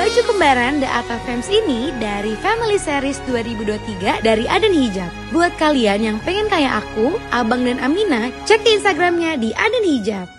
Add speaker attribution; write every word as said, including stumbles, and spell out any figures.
Speaker 1: baju kembaran The Art of Fams ini dari Family Series dua ribu dua puluh tiga dari Aden Hijab. Buat kalian yang pengen kayak aku, Abang dan Amina, cek di Instagramnya di Aden Hijab.